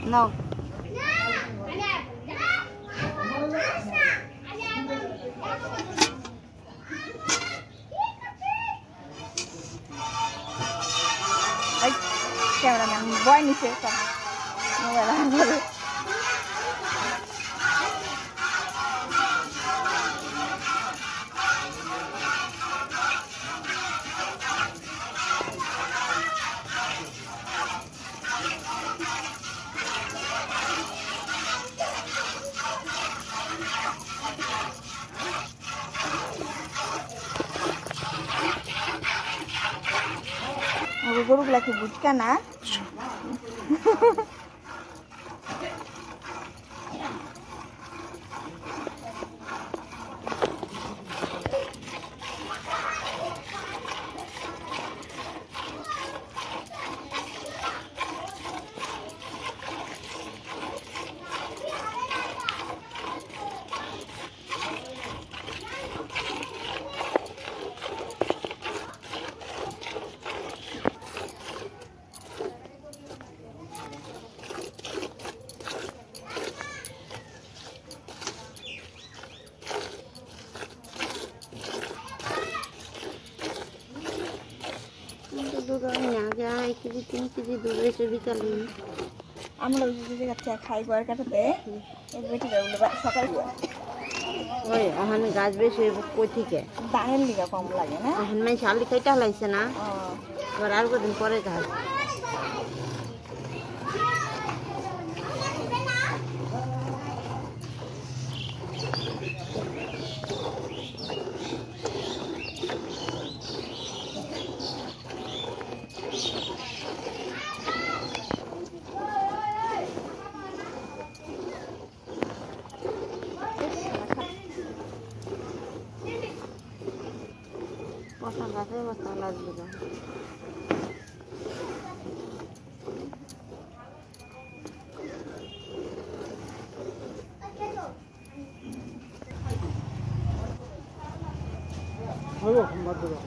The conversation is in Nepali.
নাও ক্যামেরাম্যান বয় নিচে মোবাইল অন করে গরুগুলা কি বুঝকা না दूध आगे 1 केजी 3 केजी दूध এসে বিকালে আমরা যদি কাছে খাই গোয়ার কাটাতে এই বেটিটা সকাল ওই ওখানে গাছ বেশি কই থেকে দাঁড়ের লিগা কম লাগে না ওখানে মানে শালি কাইটা হলাইছে না আর কদিন পরে গাছ मसाला से मसाला देगा हेलो हम बात करो